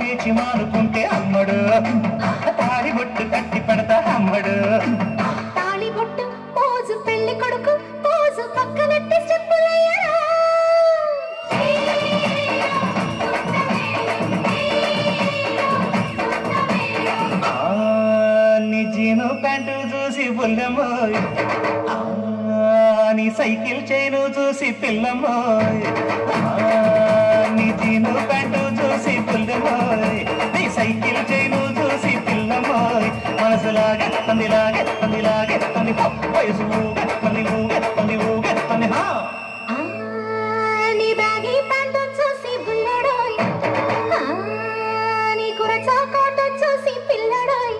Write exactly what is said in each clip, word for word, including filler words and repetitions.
లేచి మానుకుంటే అమ్మడు తాడి బొట్టు కట్టి పెడతా అమ్మడు తాళి బొట్టు పోజు పెళ్లి కొడుకు పోజు పక్కనట్టి స్టెప్పులయ్యారా నీ జీను ప్యాంటు చూసి బుల్లమ్మోయ్ నీ సైకిల్ చైను చూసి పిల్లమ్మోయ్ నీ జీను ప్యాంటు చూసి బుల్లమ్మోయ్ నీ సైకిల్ చైను చూసి పిల్లమ్మోయ్ మనసులాగెత్తంది లాగెత్తంది లాగెత్తంది వయసు ఊగెత్తంది ఊగెత్తంది ఊగెత్తంది హా నీ బ్యాగీ ప్యాంటు చూసి బుల్లడోయ్ నీ కురచా కోట చూసి పిల్లడోయ్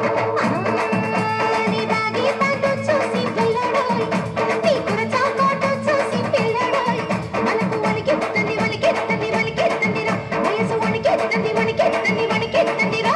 నీ బ్యాగీ ప్యాంటు చూసి పిల్లడోయ్ నీ కురచా కోట చూసి పిల్లడోయ్ మనకు వణికెత్తంది వణికెత్తంది వణికెత్తంది రా వయసు వణికెత్తంది వణికెత్తంది వణికెత్తంది రా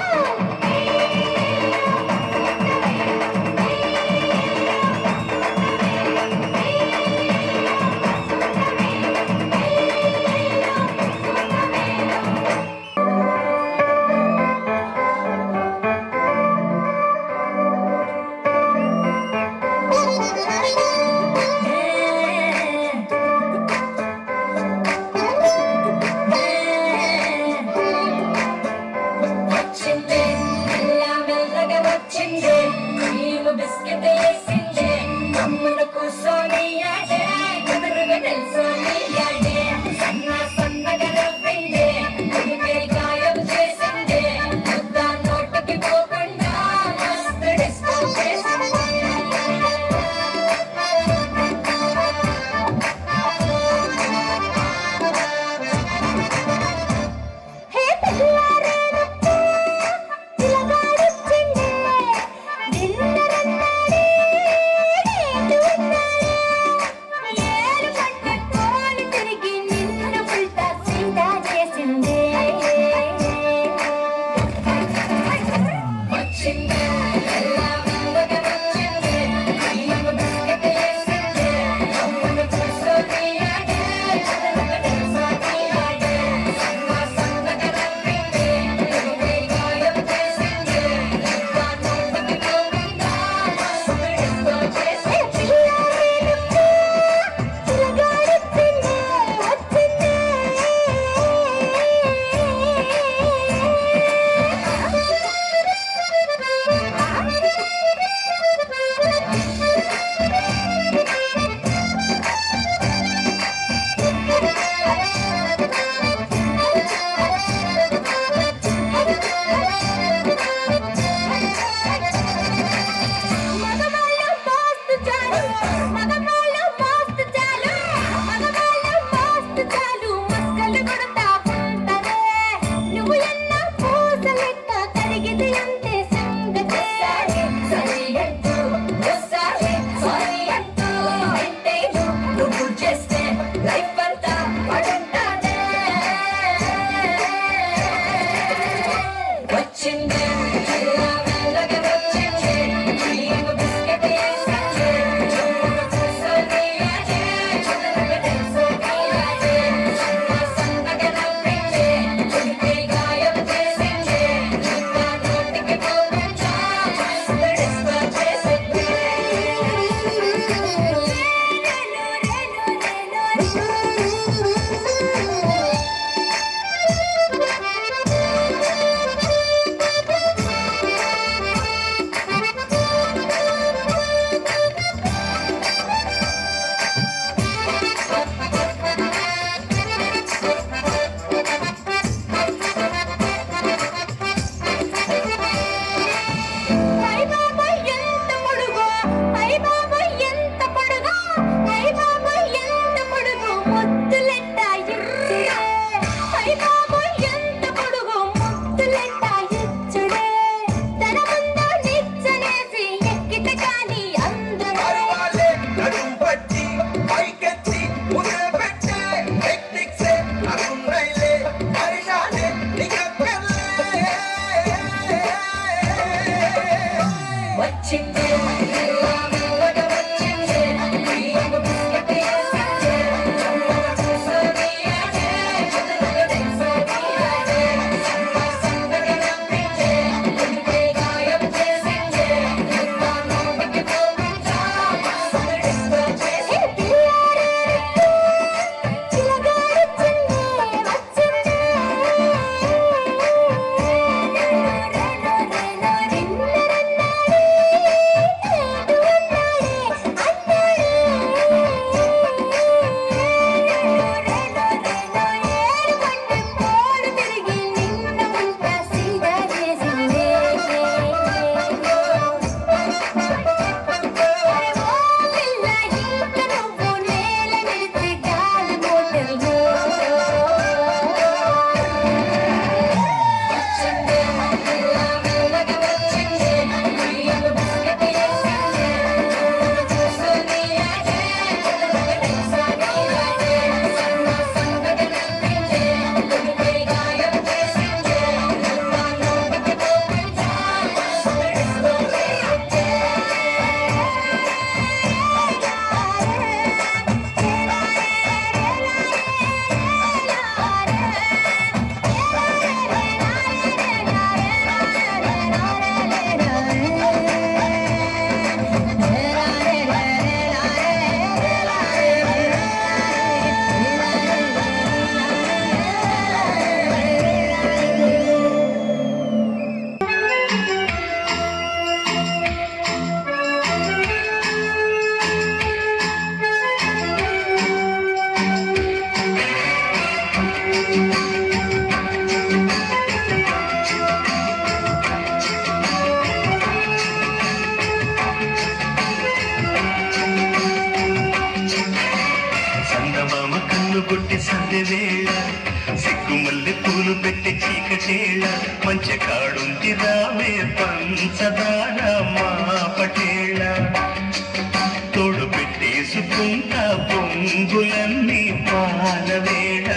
సందె వేళ సిగ్గుమల్లి పూలు పెట్టి చీకటేళ మంచి కాడుంది రావే పంచదార మా పటేళ తోడు పెట్టేసుకుంటా పొంగులన్నీ పాల వేళ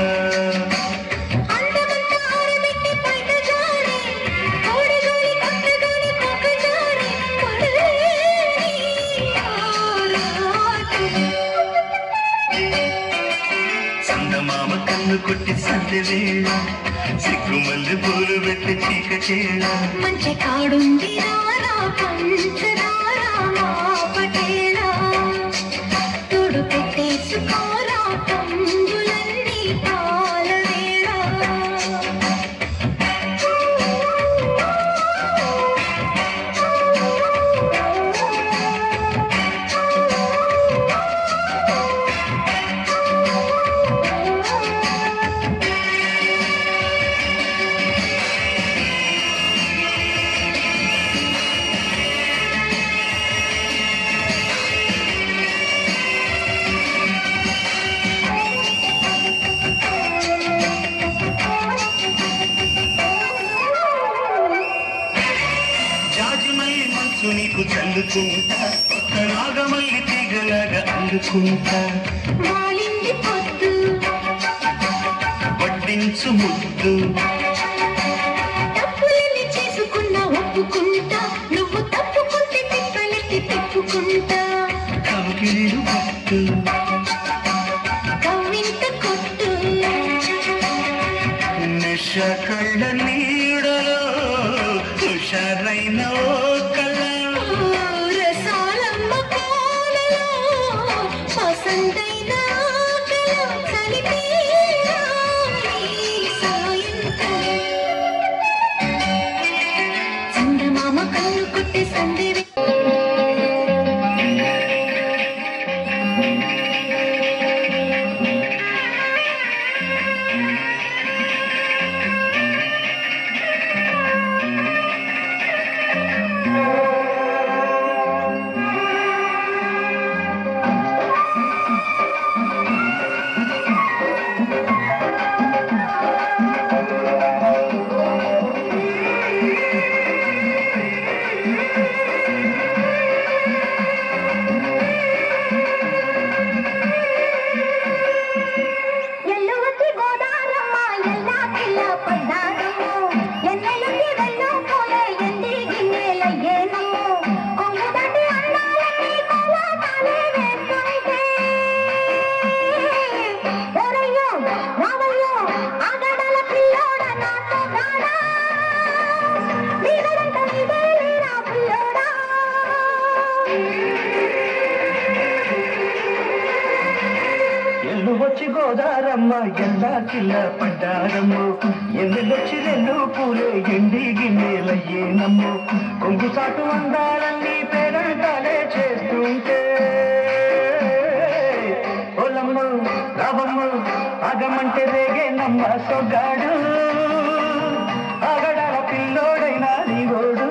చందమామ కన్ను కొట్టి సందె వేళ సిగ్గుమల్లి పూలు పెట్టి చీకటేళ మంచి కాడుంది రారా పంచదార మా పటేళ తోడు పెట్టేసుకోరా పొంగులన్నీ పాల వేళ నీకు చల్లుకుంటా కొత్త రాగమల్లి తీగలాగా అల్లుకుంటా మాలింది పొద్దు వడ్డించు ముద్దు తప్పులని చేసుకున్నా ఒప్పుకుంటా నువ్వు తప్పుకుంటే తిప్పలెత్తి తిప్పుకుంటా కవికిలు పట్టు కవ్వింత కొట్టు నిష కళ్ళ నీడలో హుషారైన వచ్చి గోదారమ్మ ఎండా కిల్ల పడ్డారమ్ము ఎన్నెలొచ్చి రెండు పూలే ఎండి గిన్నెలయ్యేనమ్ము కొంగు సాటు అందాలన్నీ పేరంటాలే చేస్తుంటే ఓలమ్మ రావమ్మ ఆగమంటే రేగేనమ్మ సొగ్గాడు ఆగడాల పిల్లోడైనా నీగోడు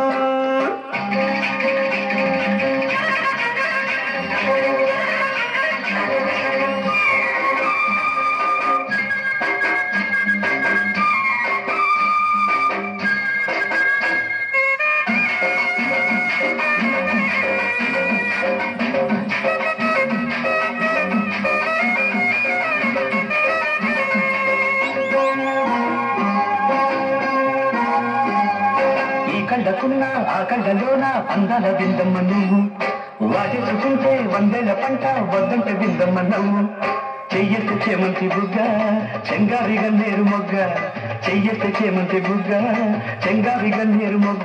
కండకున్నా ఆ కండలోన అందాల విందమ్మ నువ్వు వాటేసుకుంటే వందేళ్ల పంట వద్దంటే విందమ్మ నవ్వు చెయ్యెత్తే చేమంతి బుగ్గ చెంగావి గన్నేరు మొగ్గ చెయ్యెత్తే చేమంతి బుగ్గ చెంగావి గన్నేరు మొగ్గ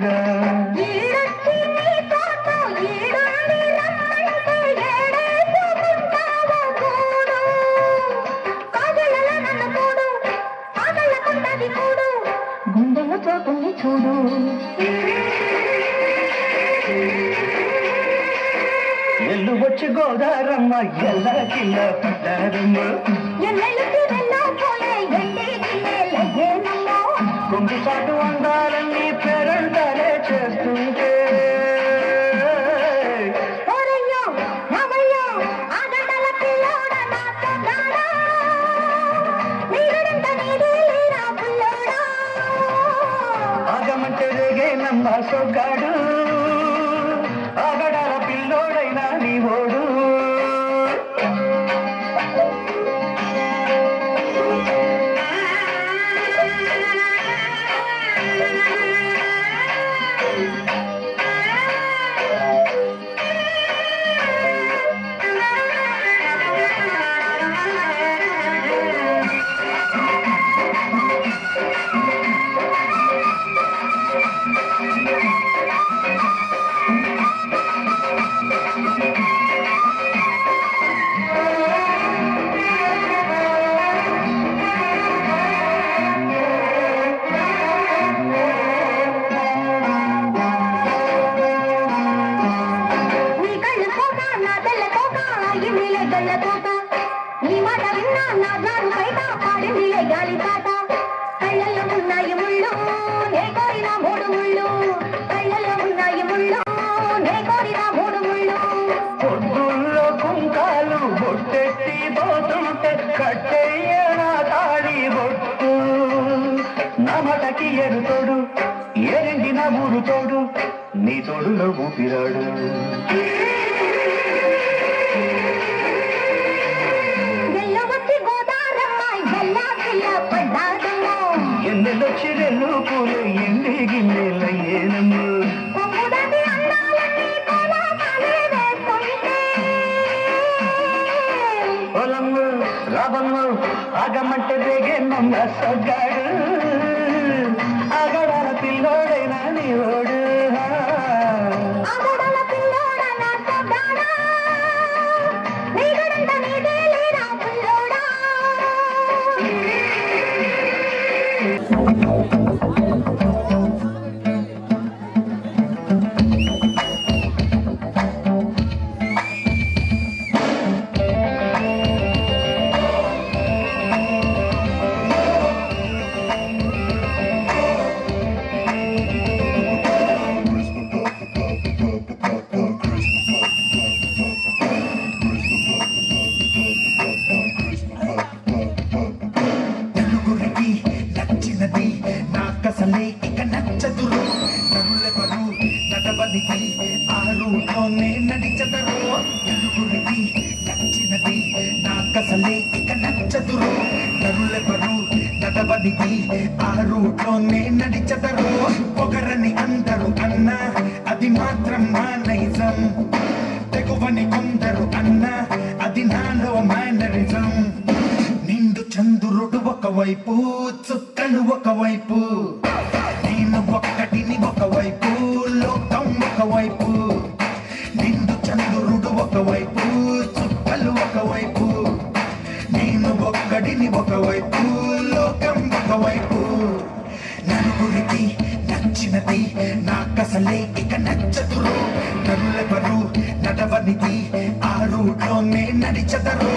గుండెలో చోటుంది చూడు ఎల్లు వచ్చి గోదారమ్మ ఎల్ల కిల్ల పడ్డారమ్మ కొంగు సాటు అందాలన్నీ పేరంటాలే చేస్తుంటే గాలి పాట కళ్ళల్లో ఉన్నాయి ముళ్ళు నే కోరిన మూడు ముళ్ళు కళ్ళల్లో ఉన్నాయి ముళ్ళు నే కోరిన మూడు ముళ్ళు పొద్దుల్లో కుంకాలు బొట్టెట్టి పోతుంటే కట్టెయ్యన తాడి బొట్టు నా మటకి ఎరు తోడు ఏరిండి నా ఊరు తోడు నీ తోడులో ఊపిరాడు ఎన్నెలొచ్చి రెల్లు పూలు ఎండి గిన్నెలయ్యేనమ్ము పొలమ్ము రాబమ్ము ఆగమంటే దిగే నమ్మ సొగ్గాడు ఆగడాల పిల్లోడైనా నీ ఓడు ఆ రూట్లోనే నడిచదరు పొగరని అందరు అన్నా అది మాత్రం మా నైజం తెగువని కొందరు అన్నా అది నాలో మేనరిజం నిండు చంద్రుడు ఒకవైపు చుక్కలు ఒకవైపు నేను ఒక్కటిని ఒకవైపు లోకం ఒకవైపు నిండు చంద్రుడు ఒకవైపు చుక్కలు ఒకవైపు నేను ఒక్కడిని ఒకవైపు లోకం ఒకవైపు నలుగురికి నచ్చినది నాకసలే ఇక నచ్చదురు నరులెవరు నడవనిది ఆ రూట్లోనే నడిచదరు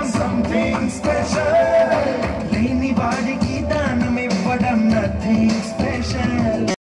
nothing